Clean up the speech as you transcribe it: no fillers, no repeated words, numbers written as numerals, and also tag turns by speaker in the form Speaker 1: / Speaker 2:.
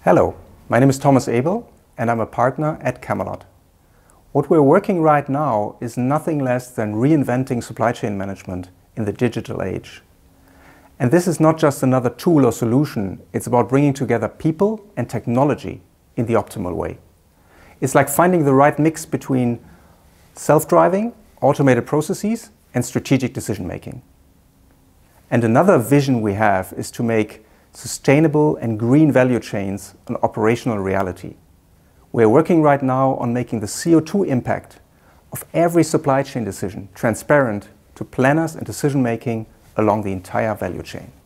Speaker 1: Hello, my name is Thomas Ebel and I'm a partner at CAMELOT. What we're working right now is nothing less than reinventing supply chain management in the digital age. And this is not just another tool or solution, it's about bringing together people and technology in the optimal way. It's like finding the right mix between self-driving, automated processes and strategic decision-making. And another vision we have is to make sustainable and green value chains an operational reality. We're working right now on making the CO2 impact of every supply chain decision transparent to planners and decision-making along the entire value chain.